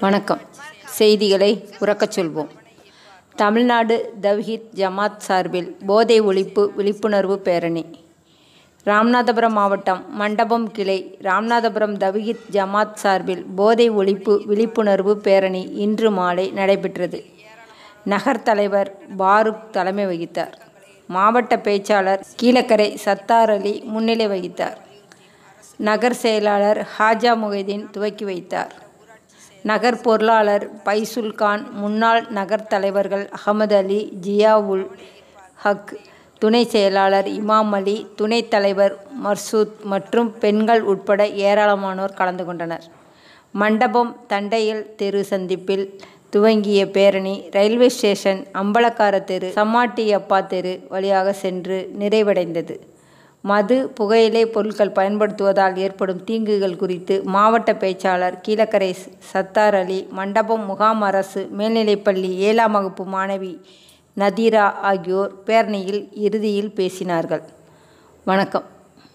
வணக்கம். செய்திகளை உரக்கச் சொல்வோம். தமிழ்நாடு தவ்ஹீத் ஜமாத் சார்பில் போதை ஒழிப்பு விழிப்புணர்வு பேரணி. ராமநாதபுரம் மாவட்டம் மண்டபம் கிளை ராமநாதபுரம் தவ்ஹீத் ஜமாத் சார்பில் போதை ஒழிப்பு விழிப்புணர்வு பேரணி இன்று மாலை நடைபெற்றது. நகர் தலைவர் பாருக் தலைமை வகித்தார். மாவட்ட பேச்சாளர் கீழக்கரை சத்தார் அலி முன்னிலை வகித்தார். நகர் செயலாளர் ஹாஜா முகைதீன் துவக்கி வைத்தார். நகர் பொருளாளர் பைசுல் கான், முன்னாள் நகர் தலைவர்கள் அகமது அலி, ஜியாவுல் ஹக், துணை செயலாளர் இமாம் அலி, துணைத் தலைவர் மர்சூத் மற்றும் பெண்கள் உட்பட ஏராளமானோர் கலந்து கொண்டனர். மண்டபம் தண்டையல் தெரு சந்திப்பில் துவங்கிய பேரணி ரயில்வே ஸ்டேஷன், அம்பலக்கார தெரு, சம்மாட்டியப்பா தெரு வழியாக சென்று நிறைவடைந்தது. மது, புகையிலை பொருட்கள் பயன்படுத்துவதால் ஏற்படும் தீங்குகள் குறித்து மாவட்ட பேச்சாளர் கீழக்கரை சத்தார் அலி, மண்டபம் முகாம் அரசு மேல்நிலைப்பள்ளி 7ஆம் வகுப்பு மாணவி நதீரா ஆகியோர் பேரணியில் இறுதியில் பேசினார்கள். வணக்கம்.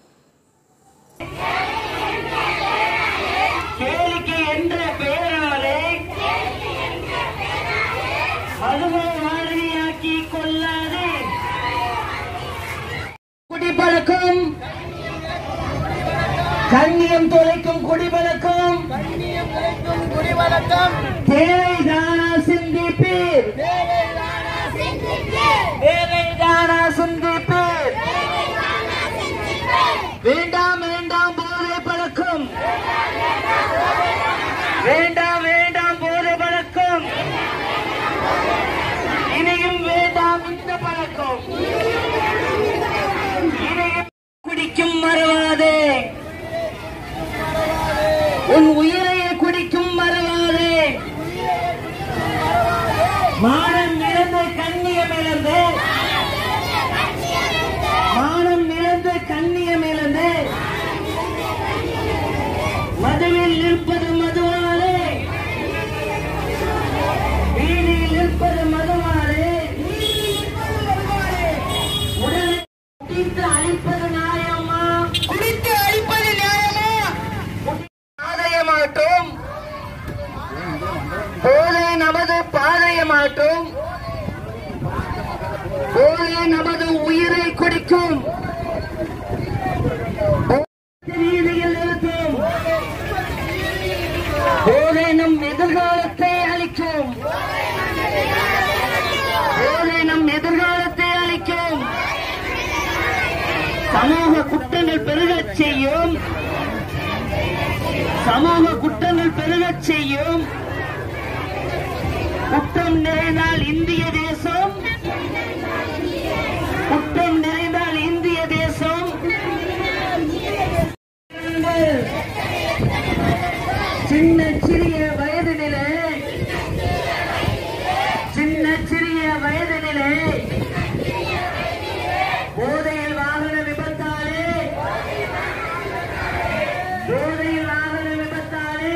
குடிப்பழக்கம், கண்ணியம் தொலைக்கும் குடிப்பழக்கம், தேவைதானா சிந்திப்பீர், தேவைதானா சிந்திப்பீர், வேண்டாம் வேண்டாம் போதை பழக்கம், வேண்டாம் வேண்டாம் போதை பழக்கம், இனியும் வேண்டாம் இந்த பழக்கம், குடிக்கும் மறவாதே, உன் உயிரையை குடிக்கும் மறவாதே, மானம் இழந்து கண்ணியம் இழந்து, மானம் இழந்து கண்ணியம் இழந்து, மதுவில் நிற்பது மதுவாலே, வீதியில் நிற்பது மதுவாலே, உடலை குடித்து அழிப்பது நியாயமா? குடித்து அழிப்பது நியாயமா? பாதையமாட்டும், போதை நமது பாதையமாட்டும், போதை நமது உயிரை குடிக்கும், வீதியில் நிறுத்தும், போதை நம் எதிர்காலத்தை அளிக்கும், போதை நம் எதிர்காலத்தை அளிக்கும், சமூக குற்றங்கள் பெருகச் செய்யும், சமூக குற்றங்கள் பெருகச் செய்யும், குற்றம் நிறைந்தால் இந்திய தேசம், குற்றம் நிறைந்தால் இந்திய தேசம், சின்ன சிறிய வயதினிலே, சின்ன சிறிய வயதினிலே போதையில் வாகன விபத்தாலே, போதையில் வாகன விபத்தாலே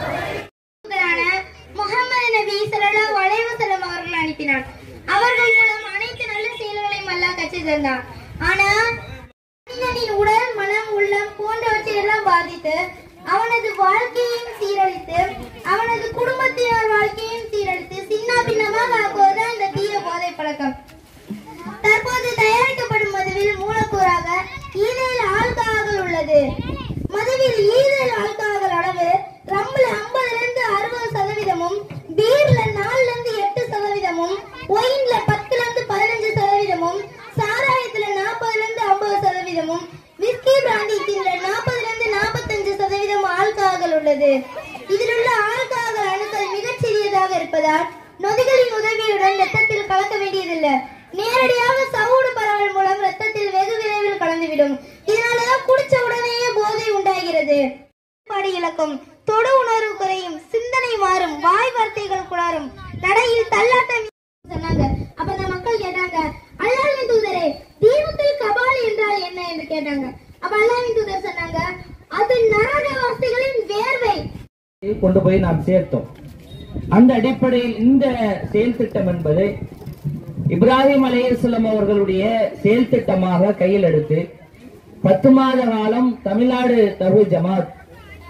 முகமது நபி ஸல்லல்லாஹு அலைஹி வஸல்லம் அவர்கள் அனுப்பினார். அவர்கள் மூலம் அனைத்து நல்ல செயல்களையும் அல்லாஹ் கற்றுத் தந்தார். ஆனா மனிதனின் உடல், மனம், உள்ளம் போன்றவற்றை எல்லாம் பாதித்து அவனது வாழ்க்கையையும் சீரழித்து அவனது குடும்பத்தினர் வாழ்க்கையையும் சீரழித்து சின்ன பின்னமாக ஆக்குவதுதான் இந்த தீய போதை பழக்கம். தற்போது தயாரிக்கப்படும் மதுவில் மூலக்கூறாக ஈதைல் ஆல்கஹால் உள்ளது. மதுவில் ஈதைல் ஆல்கஹால் அளவு ரம்ல 50லிருந்து 60%, பீர்ல 4லிருந்து 8%, ஒயின்ல 10லிருந்து 15%, சாராயத்துல 40லிருந்து 50%, விஸ்கி பிராண்டில 40லிருந்து 45% ஆல்கஹால் உள்ளது. இதில் உள்ள ஆல்கஹால் அணுக்கள் மிகச் சிறியதாக இருப்பதால் நொதிகளின் உதவியுடன் ரத்தத்தில் கலக்க வேண்டியதில்லை. நேரடியாக சவுடு பரவல் மூலம் ரத்தத்தில் வெகு விரைவில் கலந்துவிடும். இதனாலதான் குடிச்ச உடனேயே போதை உண்டாகிறது. இழக்கும், தொடு உணர்வு குறையும், சிந்தனை மாறும், வாய் வார்த்தைகள் குளரும், நடையில் தள்ளாட்டம் சொன்னாங்க. அப்ப அந்த மக்கள் கேட்டாங்க, அல்லாஹ்வின் தூதரே, தீபத்தில் கபால் என்றால் என்ன என்று கேட்டாங்க. அப்ப அல்லாஹ்வின் தூதர் சொன்னாங்க, அது நரகவாசிகளின் வேர்வை கொண்டு போய் நாம் சேர்த்தோம். அந்த அடிப்படையில் இந்த செயல் திட்டம் என்பது இப்ராஹிம் அலைஹிஸ்ஸலாம் அவர்களுடைய செயல் திட்டமாக கையில் எடுத்து 10 மாத காலம் தமிழ்நாடு தவ்ஹீத் ஜமாத்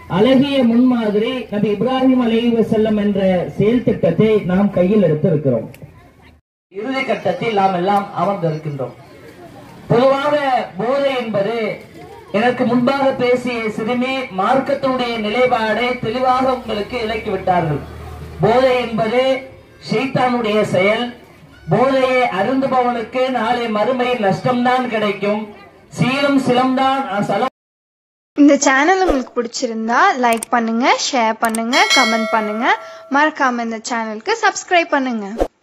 அழகிய முன்மாதிரி நபி இப்ராஹிம் அலைஹிஸ்ஸலாம் என்ற செயல் திட்டத்தை நாம் கையில் எடுத்திருக்கிறோம். இறுதி கட்டத்தில் நாம் எல்லாம் அமர்ந்திருக்கின்றோம். பொதுவாக போதை என்பது எனக்கு முன்பாக பேசிய சிறுமி மார்க்கத்தினுடைய நிலைப்பாடை தெளிவாக உங்களுக்கு இலக்கி விட்டார்கள். போதை என்பது ஷைத்தானுடைய செயல். போதையை அருந்துபவனுக்கு நாளை மறுமையில் நஷ்டம்தான் கிடைக்கும். சீலும் சிலம்தான். இந்த சேனல் உங்களுக்கு பிடிச்சிருந்தா லைக் பண்ணுங்க, ஷேர் பண்ணுங்க, கமெண்ட் பண்ணுங்க. மறக்காம இந்த சேனலுக்கு சப்ஸ்கிரைப் பண்ணுங்க.